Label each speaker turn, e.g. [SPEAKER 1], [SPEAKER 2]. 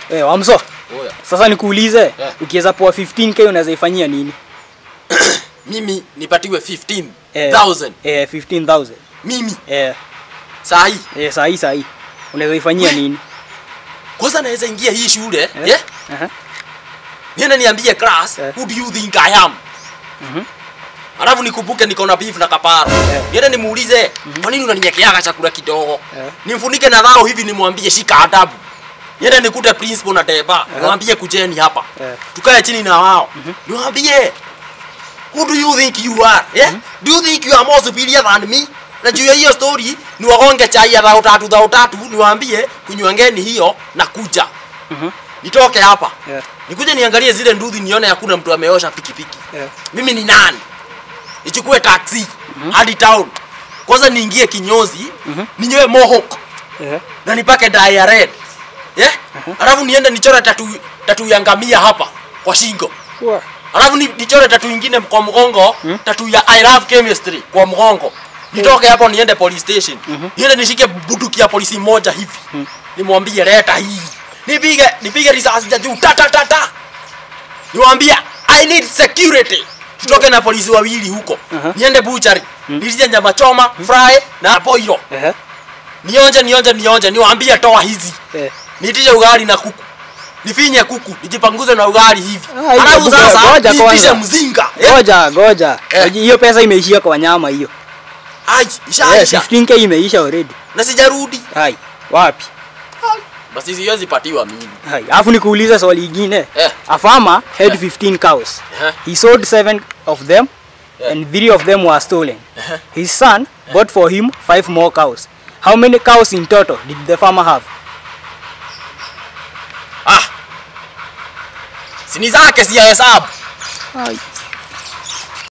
[SPEAKER 1] Wamsoo. Sasa nikuulize, ukiweza poa 15k unaweza ifanyia nini?
[SPEAKER 2] Mimi nipatiwe 15,000.
[SPEAKER 1] 15,000.
[SPEAKER 2] Mimi. Sahi.
[SPEAKER 1] Sahi. Unaweza ifanyia nini?
[SPEAKER 2] Kwanza naweza ingia hii shule, nienda niambie class, who do you think I am? Alafu nikumbuke niko na beef na kaparo. Nienda nimuulize, kwa nini unaninyekeaga chakula kidogo? Nimfunike na dhao hivi nimwambie shika adabu. Nienda nikute principal na deba, nimwambie kujeni hapa. Tukae chini na wao. Niwaambie, who do you think you are? Do you think you are more superior than me? Na juu ya hiyo story ni wagonge chai ya dhao tatu niwaambie kunywangeni hiyo na kuja. Nitoke hapa. Nikuje niangalie zile nduthi nione hakuna mtu ameosha pikipiki. Mimi ni nani? Nichukue taxi hadi town. Kwanza niingie kinyozi, ninyoe mohawk. Na nipake dye ya red. Alafu niende nichore tattoo ya ngamia hapa kwa shingo. Alafu nichore tattoo nyingine kwa mgongo, tattoo ya I love chemistry kwa mgongo. Nitoke hapo niende police station. Niende nishike bunduki ya polisi moja hivi. Nimwambie leta hii. Nipige risasi ya juu ta. Niwaambie I need security. Tutoke na polisi wawili huko. Niende butchery. Nilije nyama choma, fry na boilo. Nionje niwaambie toa hizi. Nitishe ugali na kuku. Nifinye kuku, nijipanguze na ugali hivi. Alafu sasa nitishe mzinga.
[SPEAKER 1] Goja. Hiyo pesa imeishia kwa nyama hiyo.
[SPEAKER 2] Ishaisha.
[SPEAKER 1] 15k imeisha already.
[SPEAKER 2] Na sijarudi.
[SPEAKER 1] Wapi?
[SPEAKER 2] Basi siwezi patiwa mimi.
[SPEAKER 1] Alafu nikuulize swali lingine. A farmer had 15 cows. He sold 7 of them and 3 of them were stolen. His son bought for him 5 more cows. How many cows in total did the farmer have?
[SPEAKER 2] Sini zake si ya hesabu.